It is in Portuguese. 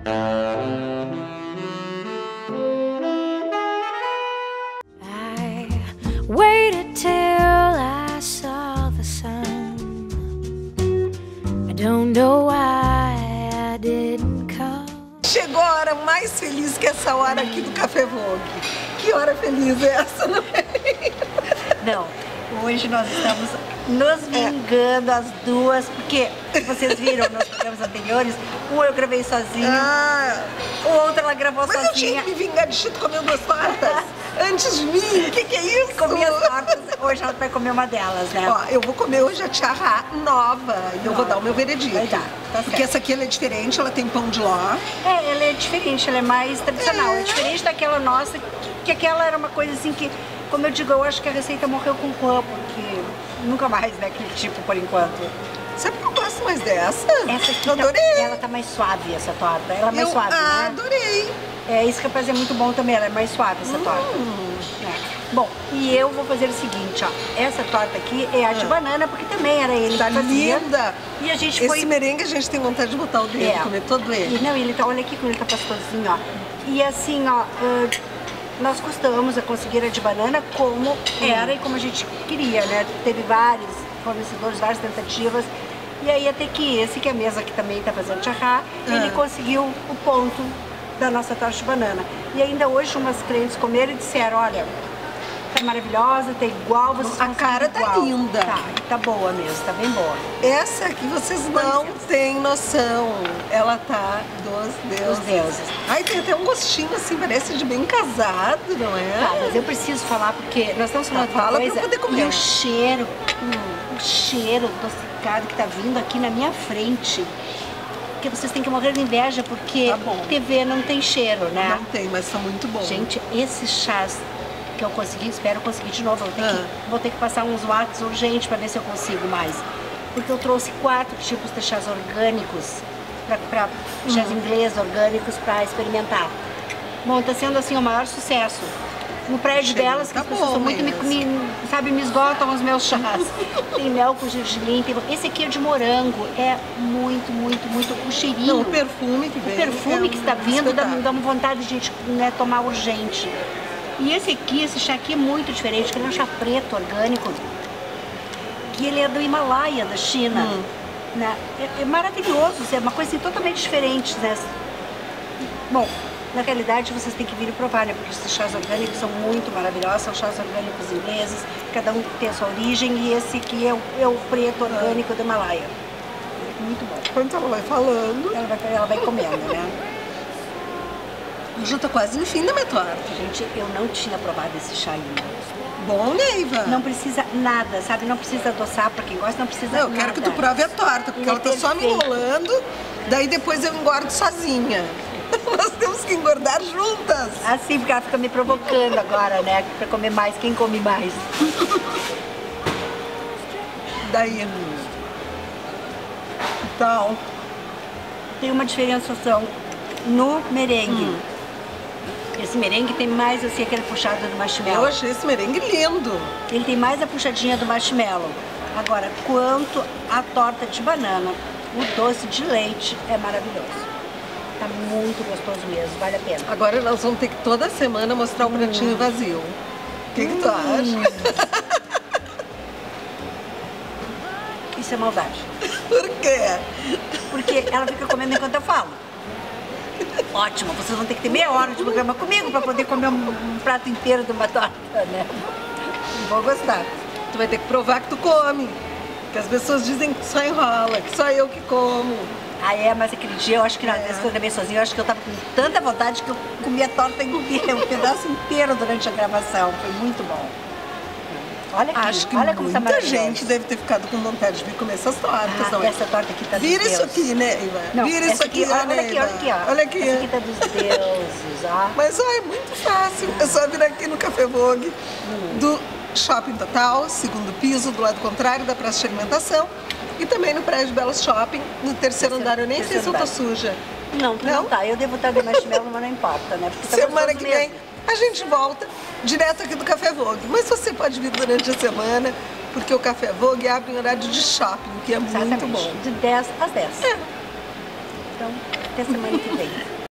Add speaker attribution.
Speaker 1: Waited till I saw the sun. I don't know why I didn't come.
Speaker 2: Chegou a hora mais feliz que essa hora aqui do Café Vogue. Que hora feliz é essa, não é?
Speaker 3: Não, hoje nós estamos nos vingando as duas, porque vocês viram nos programas anteriores, um eu gravei sozinha, o outro ela gravou sozinha.
Speaker 2: Mas eu tinha que me vingar de Chito comendo 2 tortas antes de mim. O que é isso?
Speaker 3: Comi as tortas, hoje ela vai comer uma delas, né?
Speaker 2: Ó, eu vou comer hoje a tiarra nova e eu vou dar o meu veredito.
Speaker 3: Tá
Speaker 2: porque
Speaker 3: certo.
Speaker 2: essa aqui ela é diferente, ela tem pão de ló.
Speaker 3: É, ela é diferente, ela é mais tradicional. É diferente daquela nossa, que aquela era uma coisa assim que, como eu digo, eu acho que a receita morreu com o corpo, porque nunca mais, né, aquele tipo por enquanto.
Speaker 2: Sabe que eu gosto mais dessa?
Speaker 3: Essa aqui
Speaker 2: eu adorei.
Speaker 3: ela tá mais suave, essa torta. Ela é mais suave, né?
Speaker 2: Adorei.
Speaker 3: É, isso que eu fazer muito bom também, ela é mais suave essa torta. É. Bom, e eu vou fazer o seguinte, ó. Essa torta aqui é a de banana, porque também era ele
Speaker 2: Tá
Speaker 3: que fazia.
Speaker 2: linda.
Speaker 3: E a gente
Speaker 2: Esse
Speaker 3: foi...
Speaker 2: merengue a gente tem vontade de botar o dedo, comer todo ele.
Speaker 3: E, não, ele tá, olha aqui como ele tá pastosinho, ó. E assim, ó, nós custamos a conseguir a de banana como era e como a gente queria, né? Teve vários fornecedores, várias tentativas. E aí até que esse, que é a mesa que também tá fazendo tiarra, ele conseguiu o ponto da nossa torta de banana. E ainda hoje umas clientes comeram e disseram, olha, tá maravilhosa, tá igual, vocês
Speaker 2: A cara tá
Speaker 3: igual.
Speaker 2: linda.
Speaker 3: Tá boa mesmo, tá bem boa.
Speaker 2: Essa aqui vocês não têm noção. Ela tá dos deuses.
Speaker 3: Dos deuses.
Speaker 2: Ai, tem até um gostinho assim, parece de bem casado, não é?
Speaker 3: Tá, mas eu preciso falar porque nós estamos falando de uma
Speaker 2: fala pra
Speaker 3: coisa
Speaker 2: eu poder comer.
Speaker 3: e o cheiro adocicado que tá vindo aqui na minha frente. Porque vocês têm que morrer de inveja, porque TV não tem cheiro, né?
Speaker 2: Não tem, mas são muito bons.
Speaker 3: Gente, esses chás que eu consegui, espero conseguir de novo. Vou ter que passar uns watts urgente para ver se eu consigo mais. Porque eu trouxe 4 tipos de chás orgânicos, para chás ingleses orgânicos para experimentar. Bom, tá sendo assim o maior sucesso. No prédio delas, que as pessoas são muito me esgotam os meus chás. Tem mel com gergelim, esse aqui é de morango, é muito, muito, muito, o cheirinho.
Speaker 2: Não, o perfume que vem.
Speaker 3: O perfume que está vindo dá uma vontade de a gente, né, tomar urgente. E esse aqui, esse chá aqui é muito diferente, que ele é um chá preto orgânico, que ele é do Himalaia, da China. Né? É maravilhoso, é uma coisa assim, totalmente diferente, né? Bom, na realidade vocês têm que vir e provar, né? Porque esses chás orgânicos são muito maravilhosos, são chás orgânicos ingleses, cada um tem a sua origem, e esse aqui é o preto orgânico do Himalaia. Muito bom.
Speaker 2: Enquanto ela vai falando,
Speaker 3: ela vai comendo, né?
Speaker 2: Já tá quase no fim da minha torta.
Speaker 3: Gente, eu não tinha provado esse chá ainda.
Speaker 2: Bom, né, Iva?
Speaker 3: Não precisa nada, sabe? Não precisa adoçar pra quem gosta, não precisa nada.
Speaker 2: Eu quero que tu prove a torta, porque ela tá só me enrolando, daí depois eu engordo sozinha. Nós temos que engordar juntas.
Speaker 3: Assim, porque ela fica me provocando agora, né? Pra comer mais, quem come mais.
Speaker 2: Daí, então,
Speaker 3: tem uma diferenciação no merengue. Esse merengue tem mais assim aquele puxado do marshmallow.
Speaker 2: Eu achei esse merengue lindo.
Speaker 3: Ele tem mais a puxadinha do marshmallow. Agora, quanto à torta de banana, o doce de leite é maravilhoso. Tá muito gostoso mesmo, vale a pena.
Speaker 2: Agora nós vamos ter que toda semana mostrar o pratinho vazio. O que tu acha?
Speaker 3: Isso é maldade.
Speaker 2: Por quê?
Speaker 3: Porque ela fica comendo enquanto eu falo. Ótimo, vocês vão ter que ter meia hora de programa comigo para poder comer um prato inteiro de uma torta, né?
Speaker 2: Vou gostar. Tu vai ter que provar que tu come. Que as pessoas dizem que só enrola, que só eu que como.
Speaker 3: Ah, mas aquele dia eu acho que na vez que eu gravei sozinha, eu acho que eu tava com tanta vontade que eu comia a torta e engolia um pedaço inteiro durante a gravação. Foi muito bom. Olha aqui,
Speaker 2: acho que
Speaker 3: olha como tá
Speaker 2: muita
Speaker 3: maravilhoso.
Speaker 2: gente deve ter ficado com vontade de vir comer essas tortas. Não é?
Speaker 3: Essa torta aqui tá dos
Speaker 2: Vira
Speaker 3: deuses.
Speaker 2: isso aqui, né, Iva?
Speaker 3: Não,
Speaker 2: vira isso aqui,
Speaker 3: olha
Speaker 2: né,
Speaker 3: aqui,
Speaker 2: Iva?
Speaker 3: olha aqui, ó.
Speaker 2: Olha aqui.
Speaker 3: Essa aqui tá dos deuses, ó.
Speaker 2: Mas, ó, é muito fácil. É só vir aqui no Café Vogue do Shopping Total, segundo piso, do lado contrário da praça de alimentação. E também no prédio Belas Shopping, no terceiro andar. Eu nem sei se eu tô suja.
Speaker 3: Não tá. Eu devo estar de marshmallow, mas não importa, né? Porque tá
Speaker 2: semana que
Speaker 3: gostoso
Speaker 2: vem a gente volta direto aqui do Café Vogue. Mas você pode vir durante a semana, porque o Café Vogue abre em horário de shopping, que é muito bom.
Speaker 3: De 10 às 10.
Speaker 2: É.
Speaker 3: Então, até semana que vem.